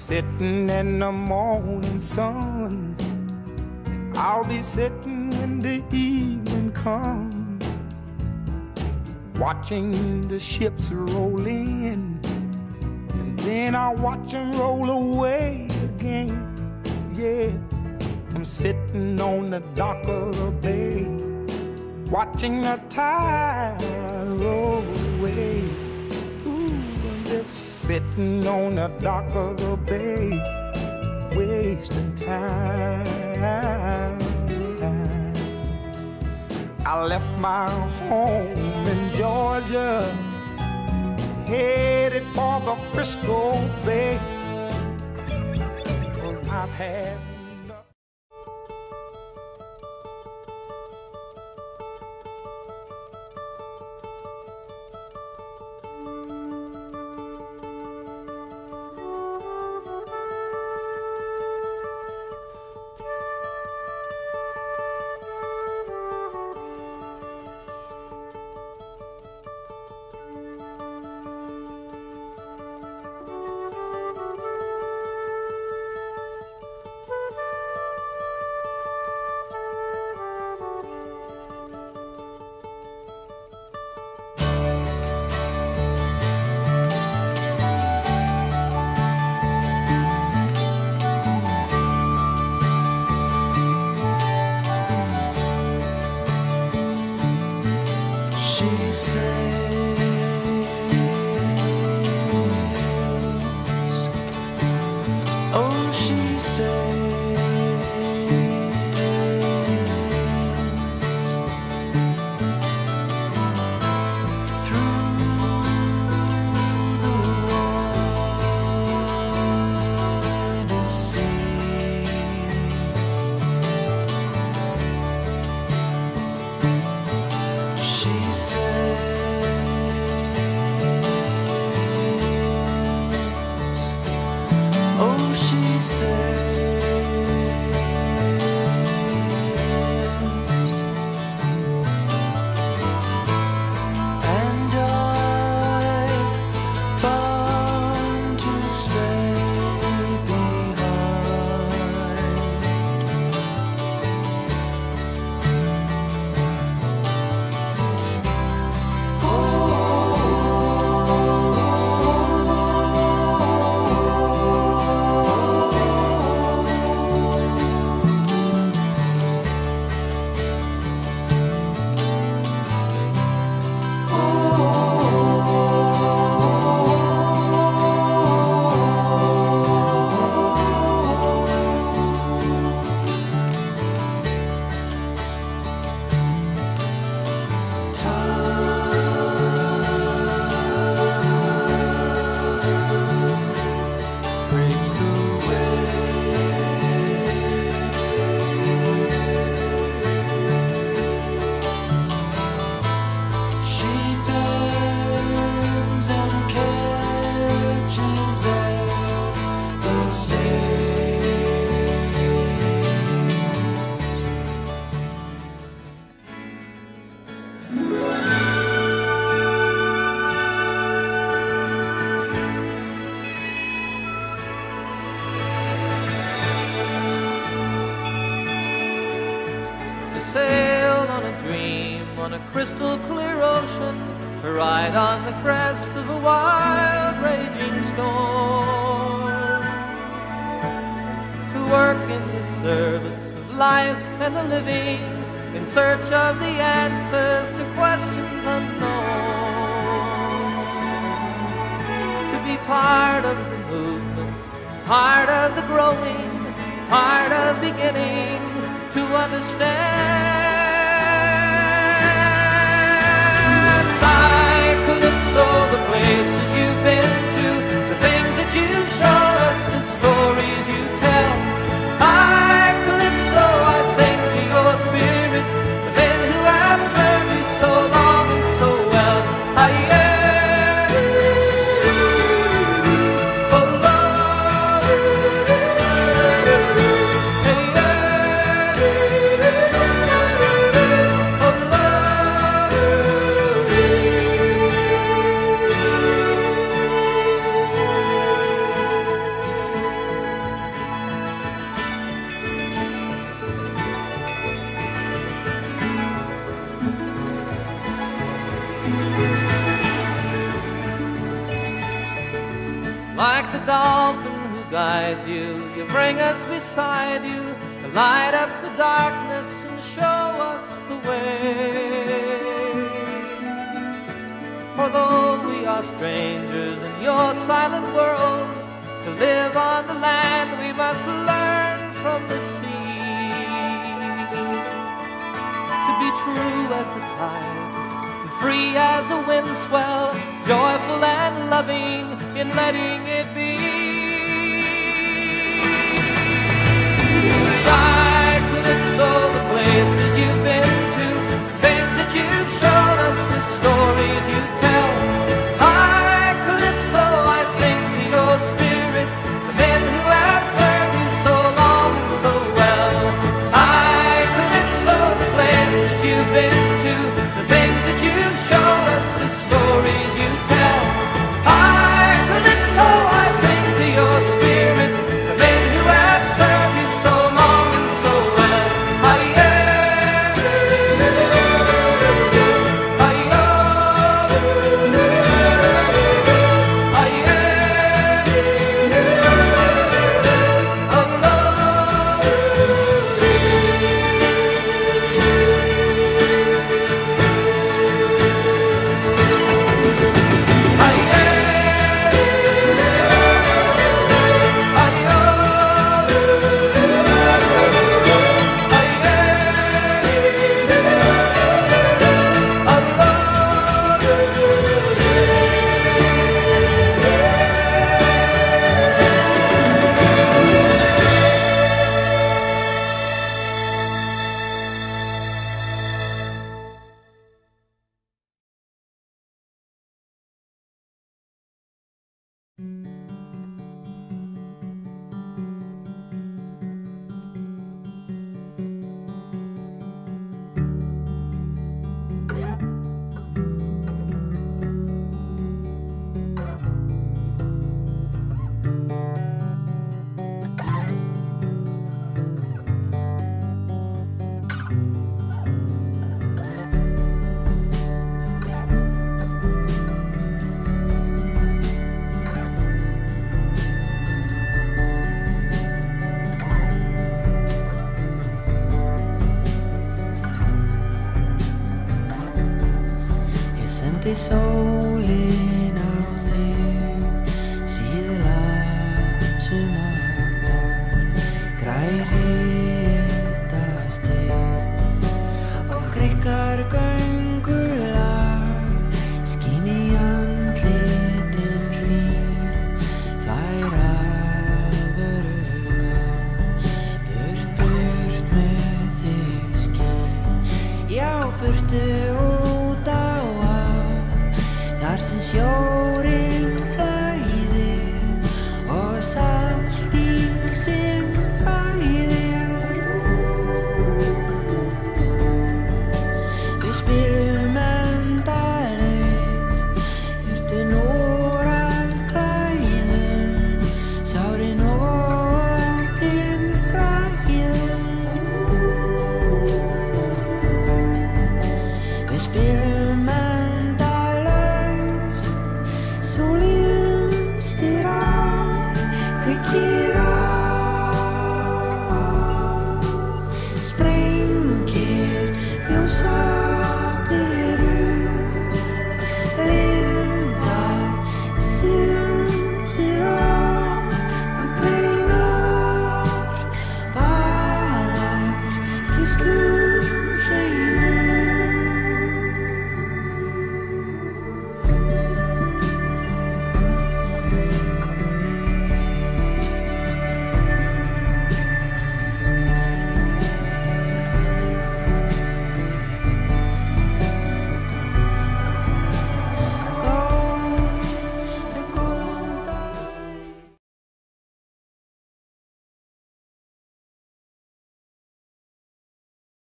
sitting in the morning sun. I'll be sitting when the evening comes, watching the ships roll in, and then I'll watch them roll away again. Yeah, I'm sitting on the dock of the bay, watching the tide roll away. Ooh, I'm just sitting on the dock of the bay, wasting time. I left my home in Georgia, headed for the Frisco Bay, 'cause I've had enough. On a crystal clear ocean, to ride on the crest of a wild raging storm, to work in the service of life and the living, in search of the answers to questions unknown, to be part of the movement, part of the growing, part of beginning to understand. So the places you've been to, the things that you've shown us, the stories you tell. I, Calypso, I sing to your spirit, the men who have served you so long and so well. Oh Lord, dolphin who guides you. You bring us beside you to light up the darkness and show us the way. For though we are strangers in your silent world, to live on the land we must learn from the sea. To be true as the tide, and free as a wind swell, joyful and loving in letting it be. Like Calypso, the places you've been to, things that you've shown us, the stories you tell. Like Calypso, I sing to your spirit, the men who have served you so long and so well. Like Calypso, the places you've been to, the things that you've shown us, the stories you tell. Like Calypso, I sing to your spirit, the men who have served you so long and so well. Sólin á þig, síðla sumardag, grær hitastig og greikkar göngulag, skín í andlitin hlýr, þær alvöru burt, burt með þig skín, já burtu út á þar sem sjó